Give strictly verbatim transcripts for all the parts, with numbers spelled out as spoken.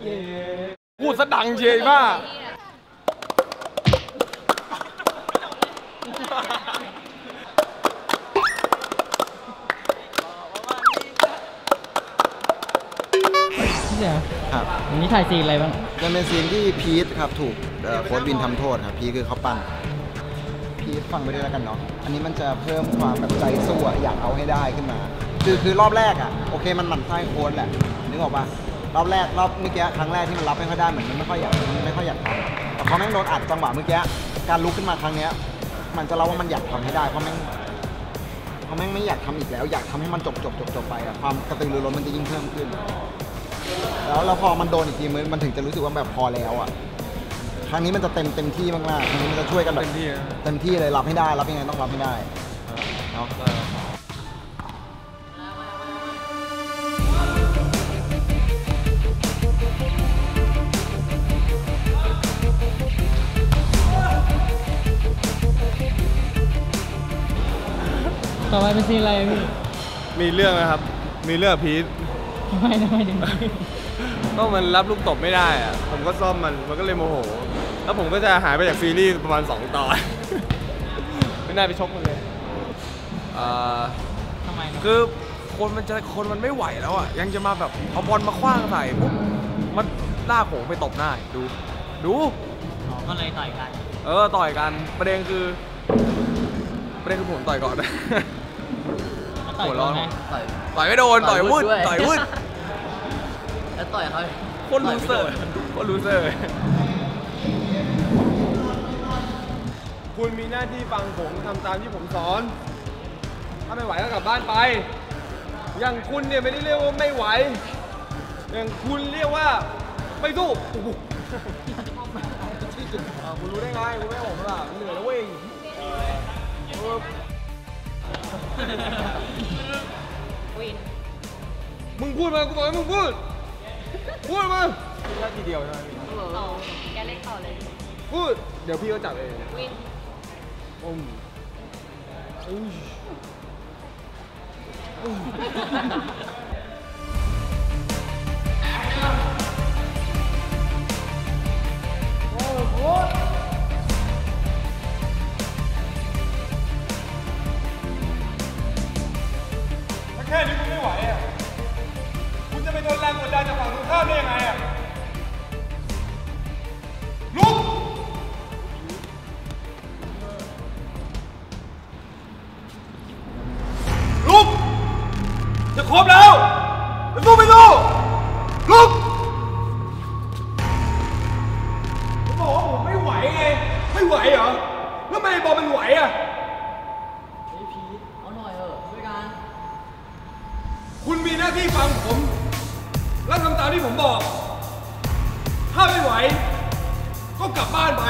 พูดซะดังเชียร์มากพี่เสือครับวันนี้ถ่ายซีนอะไรบ้างจะเป็นซีนที่พีทครับถูกโค้ชวินทำโทษครับพีทคือเขาปั้นพีทฟังไปด้วยแล้วกันเนาะอันนี้มันจะเพิ่มความแบบใจสู้อยากเอาให้ได้ขึ้นมาคือคือรอบแรกอ่ะโอเคมันหมั่นไส้โค้ชแหละนึกออกป่ะรอบแรกรอบเมื่อกี้ครั้งแรกที่มันรับไม่ค่อยได้เหมือนมันไม่ค่อยอยากมันไม่ค่อยอยากทำแต่พอแม่งโดนอัดจังหวะเมื่อกี้การลุกขึ้นมาครั้งนี้มันจะเล่าว่ามันอยากทำให้ได้เพราะแม่งเพราะแม่งไม่อยากทำอีกแล้วอยากทำให้มันจบจบจบจบไปอะความกระตือรือร้นมันจะยิ่งเพิ่มขึ้นแล้วแล้วพอมันโดนอีกทีมันถึงจะรู้สึกว่าแบบพอแล้วอ่ะครั้งนี้มันจะเต็มเต็มที่มากๆครั้งนี้มันจะช่วยกันแบบเต็มที่เต็มที่เลยรับให้ได้รับยังไงต้องรับให้ได้เนาะต่อไปเป็นซีนอะไรพี่มีเรื่องนะครับมีเรื่องพีทไม่ทำไมถึงก็มันรับลูกตบไม่ได้อะผมก็ซ่อมมันมันก็เลยโมโหแล้วผมก็จะหายไปจากซีรีส์ประมาณสองตอนไม่น่าไปชกมันเลยทำไมคือคนมันจะคนมันไม่ไหวแล้วอ่ะยังจะมาแบบเอาบอลมาคว้างใส่ปุ๊บมันลากผมไปตบหน้าดูดูก็เลยต่อยกันเออต่อยกันประเด็นคือประเด็นคือผมต่อยก่อนหัวร้อนต่อยต่อยไม่โดนต่อยวุ้นต่อยวุ้นแล้วต่อยเขาคนลูเซอร์คนลูเซอร์คุณมีหน้าที่ฟังผมทำตามที่ผมสอนถ้าไม่ไหวก็กลับบ้านไปอย่างคุณเนี่ยไม่ได้เรียกว่าไม่ไหวอย่างคุณเรียกว่าไม่สู้คุณรู้ได้ไงคุณไม่ผมล่ะเหนื่อยแล้วเว้ยมึงพูดมากูบอกให้มึงพูดพูดมาแค่ทีเดียวใช่ไหมต่อแกเล่นต่อเลยพูดเดี๋ยวพี่ก็จับเองวินอืมอุ้ยโอ้โหถ้าแค่นี้คุณไม่ไหวอ่ะคุณจะไปโดนแรงกดดันจากฝั่งตรงข้ามได้ยังไงอ่ะลุกลุกจะครบแล้วจะสู้ไม่สู้ลุกผมบอกว่าผมไม่ไหวไงไม่ไหวเหรอแล้วทำไมบอลมันไหวอ่ะไอ้พีทเอาหน่อยเถอะช่วยกันคุณมีหน้าที่ฟังผมแล้วทำตามที่ผมบอกถ้าไม่ไหวก็กลับบ้านไป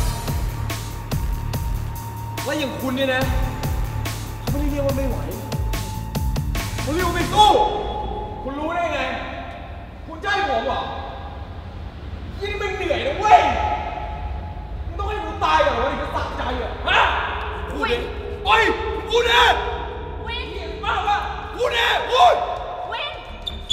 แล้วอย่างคุณเนี่ยนะเขาไม่ได้เรียกว่าไม่ไหวเขาเรียกว่าไม่สู้คุณรู้ได้ไงคุณจะให้ผมเหรอยิ่งมันเหนื่อยนะเว้ยมึงต้องให้กูตายก่อนวะถึงจะสะใจอ่ะฮะพูดดิโอ้ยพูดดิวินมากวะพูดดิพูดวิน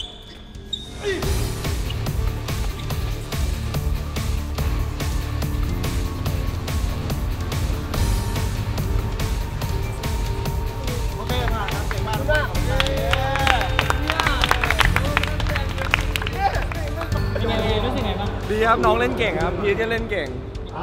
ดีครับน้องเล่นเก่งครับพีทก็เล่นเก่ง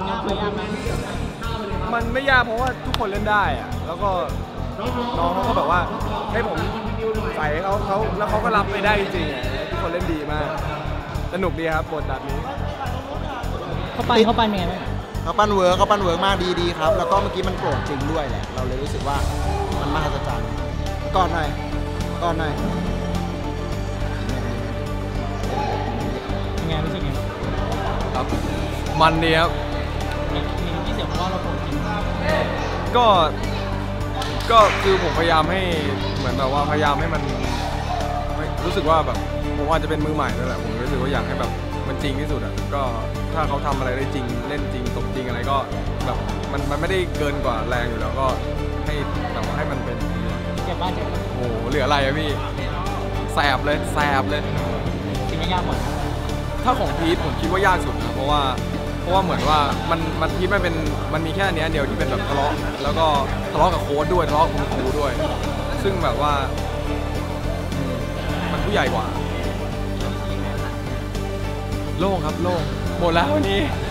มันไม่ยากเพราะว่าทุกคนเล่นได้อะแล้วก็น้องเขาก็แบบว่าให้ผมใส่เขาเขาแล้วเขาก็รับไปได้จริงๆทุกคนเล่นดีมากสนุกดีครับบทแบบนี้เขาปั้นเขาปั้นยังไงบ้างเขาปั้นเวิร์กเขาปั้นเวิร์กมากดีดีครับแล้วก็เมื่อกี้มันโปร่งจริงด้วยแหละเราเลยรู้สึกว่ามันมหัศจรรย์ก่อนหน่อยก่อนหน่อยยังไงรู้สึกไงครับมันดีครับมีที่เสียงเพราะว่าเราโผล่จริงก็ก็คือผมพยายามให้เหมือนแบบว่าพยายามให้มันรู้สึกว่าแบบผมอาจจะเป็นมือใหม่นั่นแหละผมรู้สึกว่าอยากให้แบบมันจริงที่สุดอ่ะก็ถ้าเขาทำอะไรได้จริงเล่นจริงตบจริงอะไรก็แบบมันมันไม่ได้เกินกว่าแรงอยู่แล้วก็ให้แบบว่าให้มันเป็นเจ็บบ้านเจ็บโอ้โหเหลืออะไรอะพี่แสบเลยแสบเลยจริงไม่ยากหมดกถ้าของพีทผมคิดว่ายากสุดนะเพราะว่าเพราะว่าเหมือนว่ามันมันพีทมันเป็นมันมีแค่อันเนี้ยเดียวที่เป็นแบบทะเลาะแล้วก็ทะเลาะกับโค้ชด้วยทะเลาะกับคุณครูด้วย ซึ่งแบบว่าอืมมันผู้ใหญ่กว่าโล่งครับโล่งหมดแล้ววันนี้